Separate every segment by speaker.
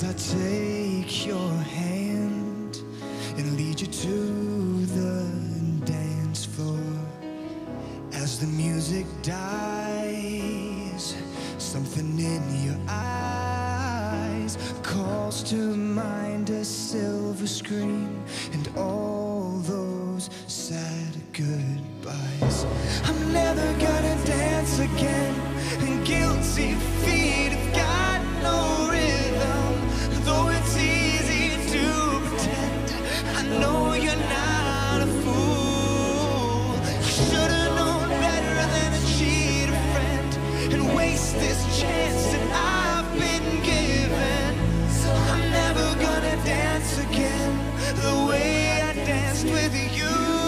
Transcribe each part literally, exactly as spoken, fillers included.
Speaker 1: as I take your hand and lead you to the dance floor. As the music dies, something in your eyes calls to mind a silver screen and all those sad goodbyes. I'm never gonna dance again, and guilty feet have got no rhythm. Though it's easy to pretend, I know you're not a fool. I should've known better than to cheat a friend and waste this chance that I've been given. I'm never gonna dance again the way I danced with you.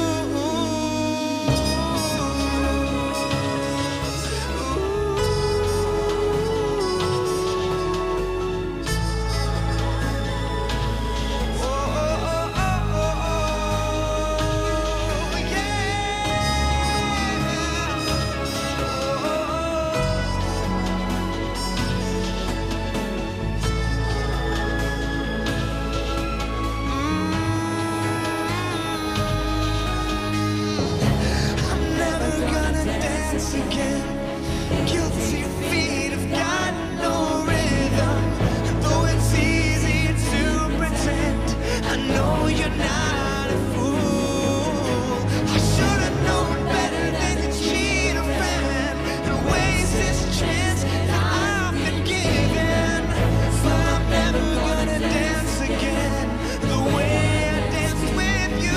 Speaker 1: Again, guilty feet have got no rhythm. Though it's easy to pretend, I know you're not a fool. I should have known better than to cheat a friend and waste this chance that I've been given. But I'm never gonna dance again the way I danced with you.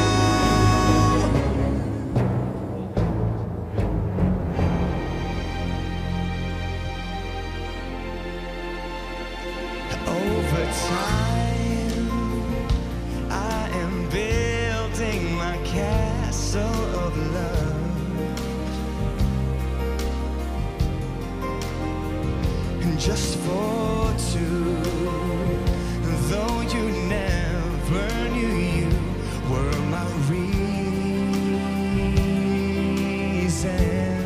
Speaker 1: Over time, I am building my castle of love, and just for two, though you never knew you were my reason.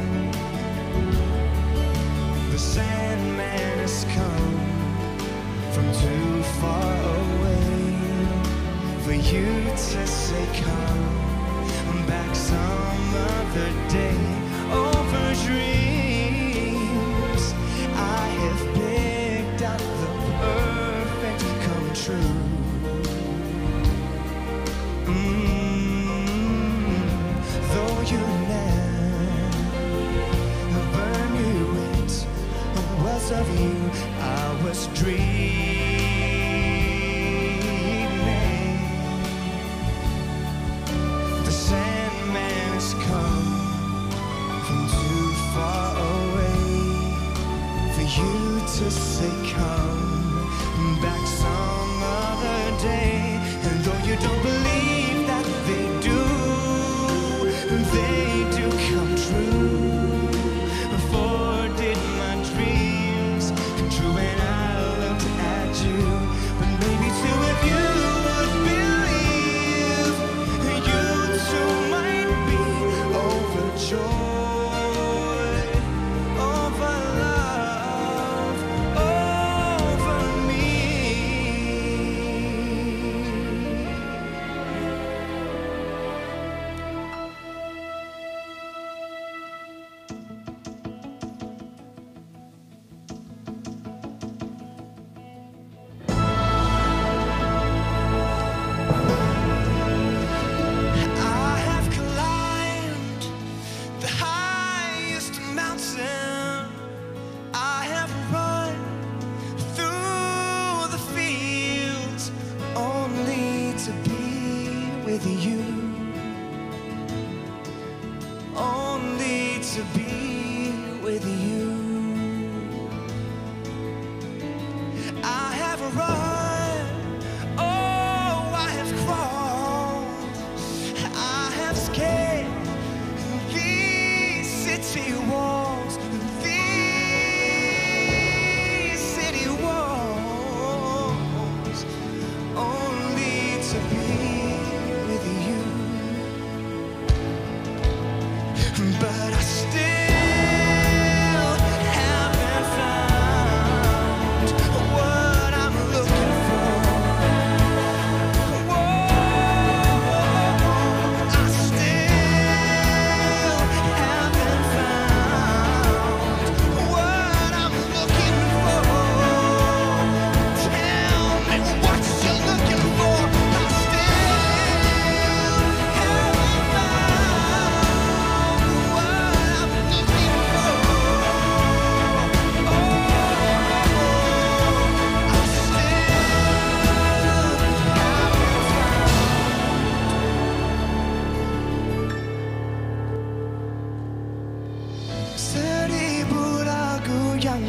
Speaker 1: The Sandman has come from too far away for you to say come back some other day. Over dreams I have picked out the perfect come true. mm, Though you never knew it was of you I was dreaming. The Sandman has come from too far away for you to say come back some other day. And though you don't believe that they do, they do come true. For did my dreams come true when I looked at you? But maybe too, if you would believe, you too might be overjoyed over love, overjoyed.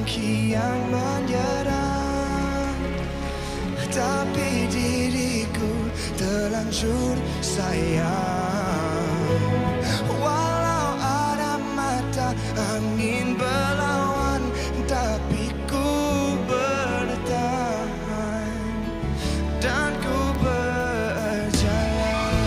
Speaker 1: kian menyerang, tapi diriku terlanjur sayang. Walau ada mata angin berlawan, tapi ku bertahan dan ku berjalan.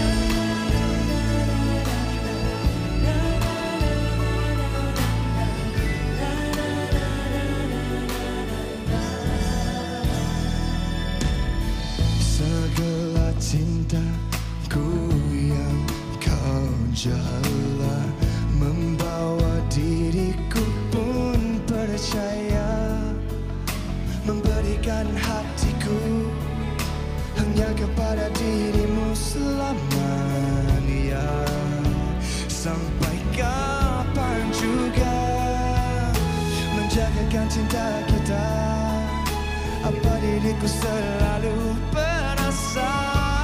Speaker 1: Segala cintaku yang kau jala membawa diriku pun percaya, memberikan hatiku hanya kepada dirimu selamanya. Sampai kapan juga menjagakan cinta kita, apa diriku selalu penasaran.